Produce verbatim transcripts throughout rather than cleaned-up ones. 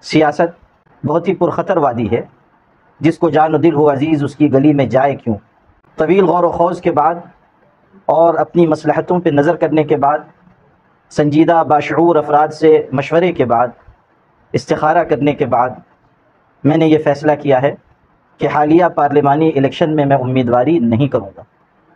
سیاست بہت ہی پرخطر وادی ہے، جس کو جان و دل ہو عزیز اس کی گلی میں جائے کیوں۔ طویل غور و خوض کے بعد اور اپنی مصلحتوں پہ نظر کرنے کے بعد، سنجیدہ باشعور افراد سے مشورے کے بعد، استخارہ کرنے کے بعد، میں نے یہ فیصلہ کیا ہے کہ حالیہ پارلیمانی الیکشن میں میں امیدواری نہیں کروں گا۔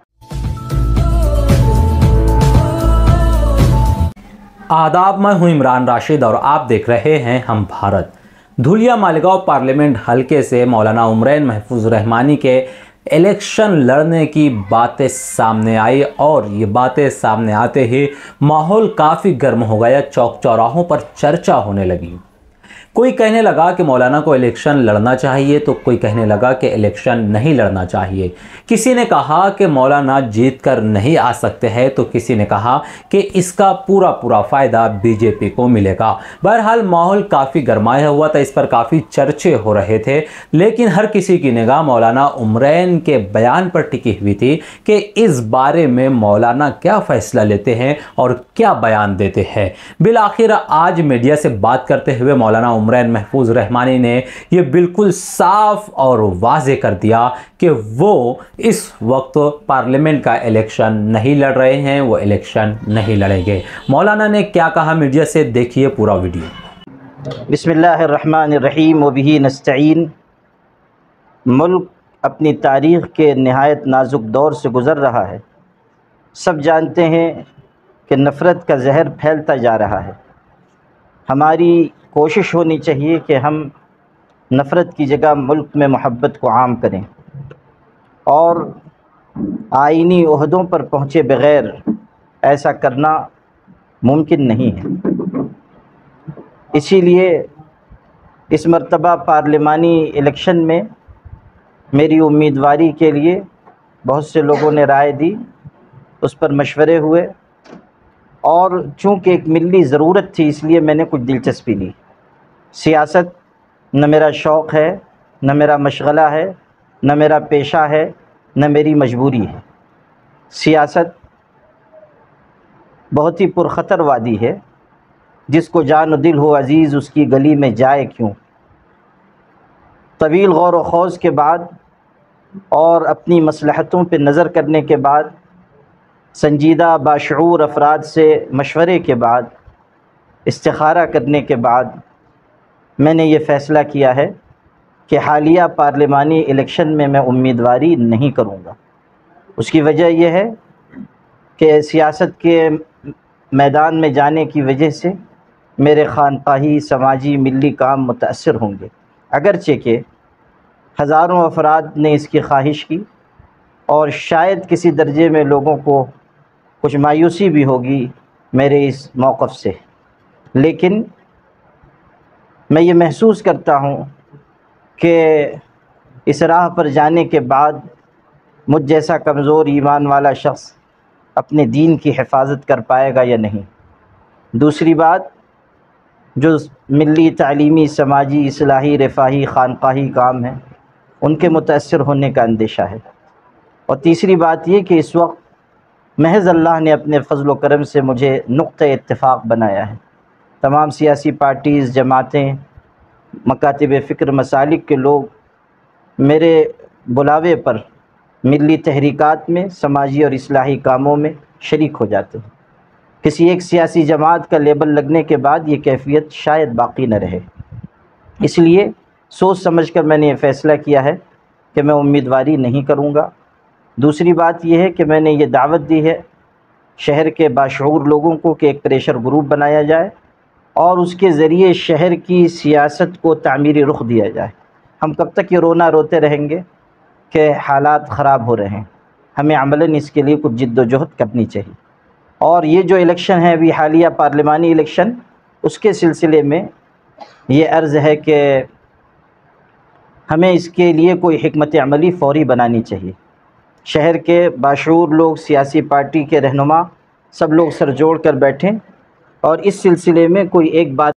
آداب، میں ہوں عمران راشد اور آپ دیکھ رہے ہیں ہم بھارت۔ دھولیا مالیگاؤں پارلیمنٹ حلقے سے مولانا عمرین محفوظ رحمانی کے الیکشن لڑنے کی باتیں سامنے آئی اور یہ باتیں سامنے آتے ہی ماحول کافی گرم ہو گیا، چوک چوراہوں پر چرچا ہونے لگی۔ کوئی کہنے لگا کہ مولانا کو الیکشن لڑنا چاہیے تو کوئی کہنے لگا کہ الیکشن نہیں لڑنا چاہیے۔ کسی نے کہا کہ مولانا جیت کر نہیں آ سکتے ہیں تو کسی نے کہا کہ اس کا پورا پورا فائدہ بی جے پی کو ملے گا۔ بہرحال ماحول کافی گرمایا ہوا تھا، اس پر کافی چرچے ہو رہے تھے، لیکن ہر کسی کی نگاہ مولانا عمرین کے بیان پر ٹکی ہوئی تھی کہ اس بارے میں مولانا کیا فیصلہ لیتے ہیں اور کیا بیان دیتے ہیں۔ بالآخر آج میڈیا سے بات کرتے ہوئے مولانا عمرین محفوظ رحمانی نے یہ بالکل صاف اور واضح کر دیا کہ وہ اس وقت پارلیمنٹ کا الیکشن نہیں لڑ رہے ہیں، وہ الیکشن نہیں لڑیں گے۔ مولانا نے کیا کہا میڈیا سے، دیکھیے پورا ویڈیو۔ بسم اللہ الرحمن الرحیم وبہ نستعین۔ ملک اپنی تاریخ کے نہایت نازک دور سے گزر رہا ہے۔ سب جانتے ہیں کہ نفرت کا زہر پھیلتا جا رہا ہے۔ ہماری کوشش ہونی چاہیے کہ ہم نفرت کی جگہ ملک میں محبت کو عام کریں اور آئینی عہدوں پر پہنچے بغیر ایسا کرنا ممکن نہیں ہے۔ اسی لیے اس مرتبہ پارلیمانی الیکشن میں میری امیدواری کے لیے بہت سے لوگوں نے رائے دی، اس پر مشورے ہوئے اور چونکہ ایک ملی ضرورت تھی اس لیے میں نے کچھ دلچسپی لی۔ سیاست نہ میرا شوق ہے، نہ میرا مشغلہ ہے، نہ میرا پیشہ ہے، نہ میری مجبوری ہے۔ سیاست بہت ہی پرخطر وادی ہے، جس کو جان و دل ہو عزیز اس کی گلی میں جائے کیوں۔ طویل غور و خوض کے بعد اور اپنی مصلحتوں پہ نظر کرنے کے بعد، سنجیدہ باشعور افراد سے مشورے کے بعد، استخارہ کرنے کے بعد، میں نے یہ فیصلہ کیا ہے کہ حالیہ پارلیمانی الیکشن میں میں امیدواری نہیں کروں گا۔ اس کی وجہ یہ ہے کہ سیاست کے میدان میں جانے کی وجہ سے میرے خانقاہی، سماجی، ملی کام متاثر ہوں گے، اگرچہ کہ ہزاروں افراد نے اس کی خواہش کی اور شاید کسی درجے میں لوگوں کو کچھ مایوسی بھی ہوگی میرے اس موقف سے، لیکن میں یہ محسوس کرتا ہوں کہ اس راہ پر جانے کے بعد مجھ جیسا کمزور ایمان والا شخص اپنے دین کی حفاظت کر پائے گا یا نہیں۔ دوسری بات، جو ملی، تعلیمی، سماجی، اصلاحی، رفاہی، خانقاہی کام ہیں ان کے متاثر ہونے کا اندیشہ ہے۔ اور تیسری بات یہ کہ اس وقت محض اللہ نے اپنے فضل و کرم سے مجھے نقطہ اتفاق بنایا ہے۔ تمام سیاسی پارٹیز، جماعتیں، مکاتب فکر، مسالک کے لوگ میرے بلاوے پر ملی تحریکات میں، سماجی اور اصلاحی کاموں میں شریک ہو جاتے ہیں۔ کسی ایک سیاسی جماعت کا لیبل لگنے کے بعد یہ کیفیت شاید باقی نہ رہے، اس لیے سوچ سمجھ کر میں نے یہ فیصلہ کیا ہے کہ میں امیدواری نہیں کروں گا۔ دوسری بات یہ ہے کہ میں نے یہ دعوت دی ہے شہر کے باشعور لوگوں کو کہ ایک پریشر گروپ بنایا جائے اور اس کے ذریعے شہر کی سیاست کو تعمیری رخ دیا جائے۔ ہم کب تک یہ رونا روتے رہیں گے کہ حالات خراب ہو رہے ہیں؟ ہمیں عملاً اس کے لیے کچھ جد و جہد کرنی چاہیے۔ اور یہ جو الیکشن ہے ابھی حالیہ پارلیمانی الیکشن، اس کے سلسلے میں یہ عرض ہے کہ ہمیں اس کے لیے کوئی حکمت عملی فوری بنانی چاہیے۔ شہر کے باشعور لوگ، سیاسی پارٹی کے رہنما، سب لوگ سر جوڑ کر بیٹھیں اور اس سلسلے میں کوئی ایک بات